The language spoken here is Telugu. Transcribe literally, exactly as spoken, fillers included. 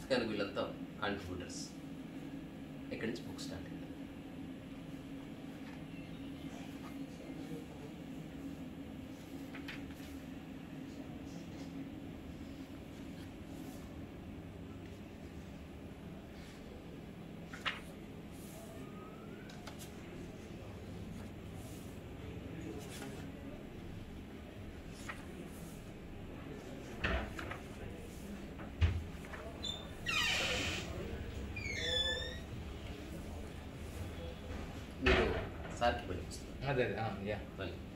పుస్తకానికి వీళ్ళంతా కాంట్రిబ్యూటర్స్. ఇక్కడి నుంచి బుక్ స్టార్ట్ అయింది. మీరు సార్కి పనిచేస్తున్నారు అదే అదే యా మళ్ళీ